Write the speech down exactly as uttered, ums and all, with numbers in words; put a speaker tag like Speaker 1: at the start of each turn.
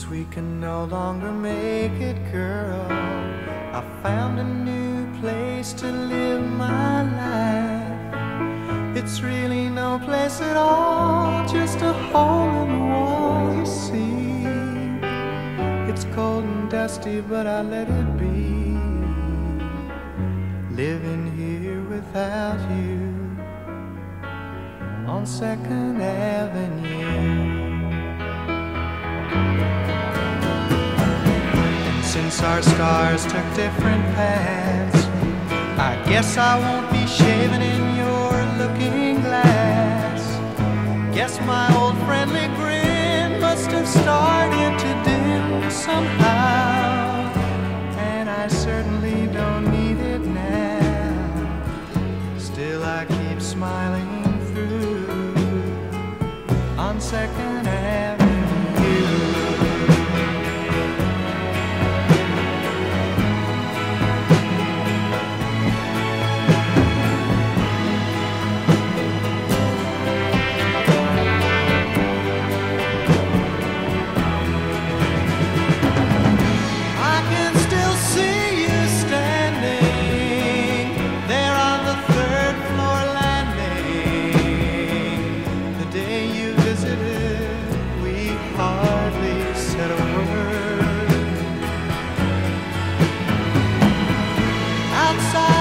Speaker 1: we can no longer make it, girl, I found a new place to live my life. It's really no place at all, just a hole in the wall, you see. It's cold and dusty, but I let it be. Living here without you on Second Avenue. Since our stars took different paths, I guess I won't be shaving in your looking glass. Guess my old friendly grin must have started to dim somehow, and I certainly don't need it now. Still I keep smiling through on Second Avenue. Outside